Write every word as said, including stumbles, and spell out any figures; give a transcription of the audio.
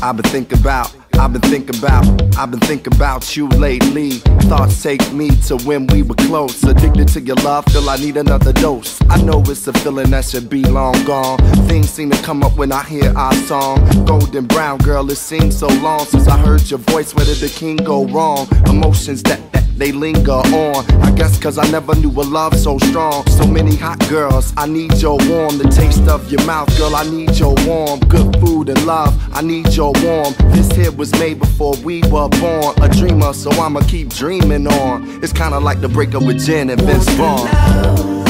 I've been thinking about, I've been thinking about, I've been thinking about you lately. Thoughts take me to when we were close. Addicted to your love, feel I need another dose. I know it's a feeling that should be long gone. Things seem to come up when I hear our song. Golden brown girl, it seems so long since I heard your voice. Where did the king go wrong? Emotions that, that they linger on. I guess cause I never knew a love so strong. So many hot girls, I need your warm. The taste of your mouth, girl, I need your warm. Good food and love, I need your warm. This here was made before we were born. A dreamer, so I'ma keep dreaming on. It's kinda like the breakup with Jen and Vince Vaughn.